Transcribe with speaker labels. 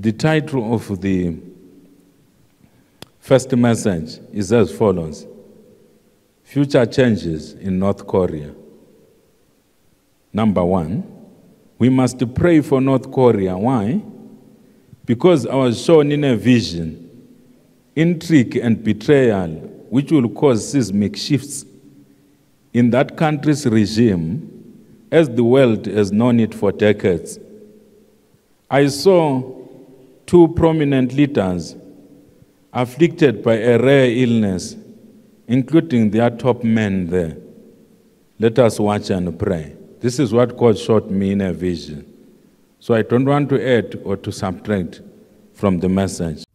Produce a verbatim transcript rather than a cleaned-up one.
Speaker 1: The title of the first message is as follows: Future Changes in North Korea. Number one, we must pray for North Korea. Why? Because I was shown in a vision intrigue and betrayal which will cause seismic shifts in that country's regime as the world has known it for decades. I saw two prominent leaders afflicted by a rare illness, including their top men there. Let us watch and pray. This is what God showed me in a vision. So I don't want to add or to subtract from the message.